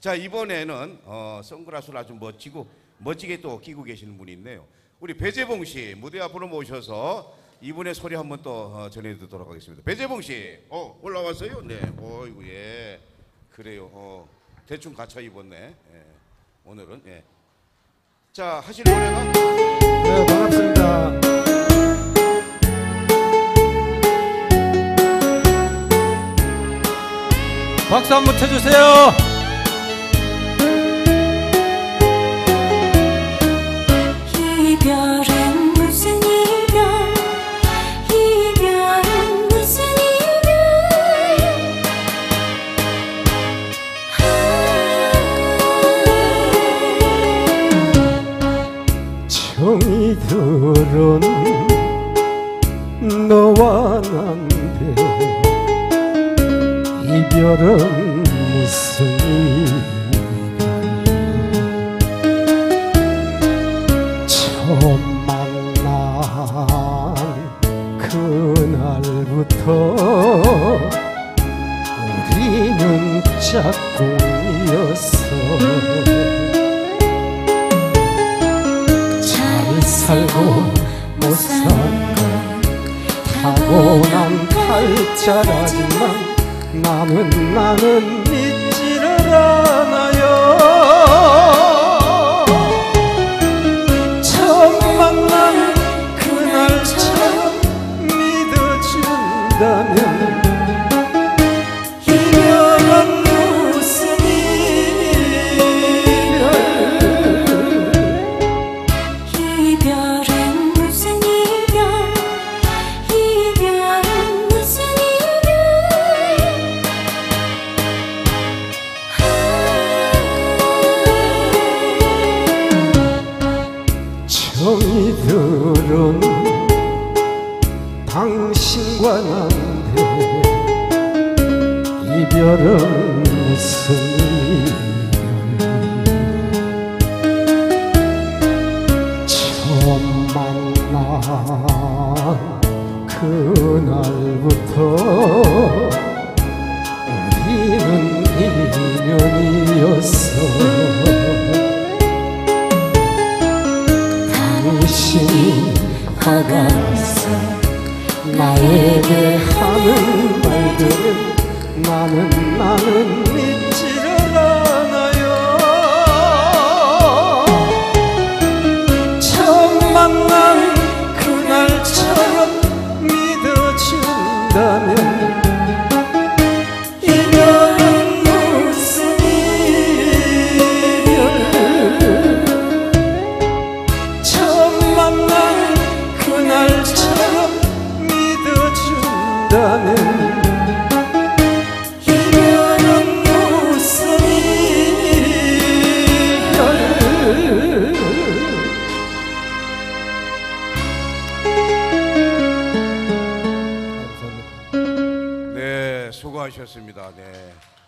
자, 이번에는 선글라스를 아주 멋지게 또 끼고 계시는 분이 있네요. 우리 배재봉 씨 무대 앞으로 모셔서 이분의 소리 한번 또 전해드리도록 하겠습니다. 배재봉 씨, 올라왔어요? 네, 어이구, 예, 그래요. 대충 갖춰 입었네. 예. 오늘은 예. 자, 하실 노래가? 네, 반갑습니다. 박수 한번 쳐주세요. 이별은 무슨 이별, 이별은 무슨 이별. 정이 들은 너와 난데 이별은 무슨 이별. 처음 만난 그날부터 우리는 짝꿍이었어. 잘 살고 못 살고 타고난 팔자라지만 나는 믿지를 않아요. 처음 만난 그날처럼 믿어준다면 이별은 무슨 이별. 이별은 무슨 이별, 이별은 무슨 이별. 정이 들은 당신과 난데 이별은 무슨 이별. 처음 만난 그날부터 우리는 인연이었어. 당신이 화가 나서 나에게 하는 말들은 나는 믿지를 않아요. 처음 만난 그날처럼 믿어준다면 이별은 무슨 이별. 처음 만난 그날처럼 믿어준다면 이별은 무슨 이별. 네, 수고하셨습니다. 네.